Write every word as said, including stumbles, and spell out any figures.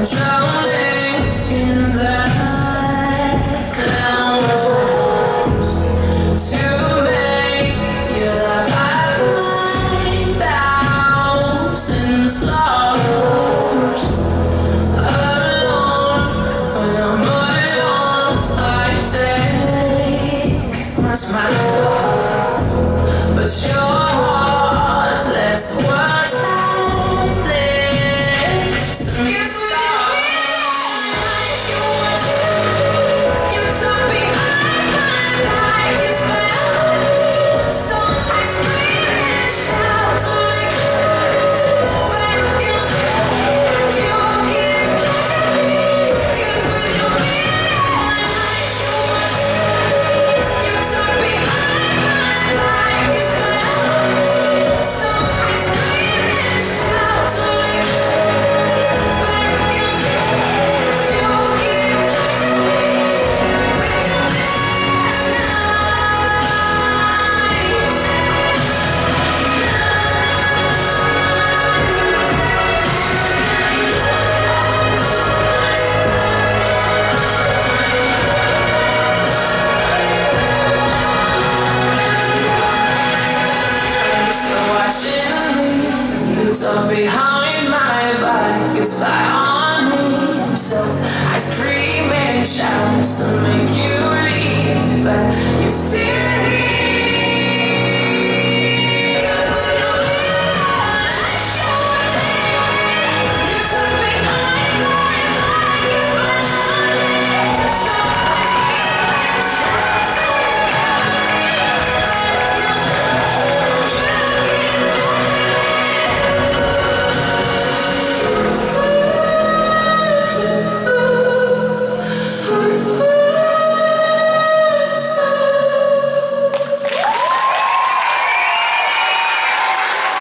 drowning in the clouds to make your love have nine thousand flowers. Alone, when I'm all alone, I take my smile off, but your heartless words have lived me. So behind my back, you spy on me. So I scream and shout to make you leave, but you still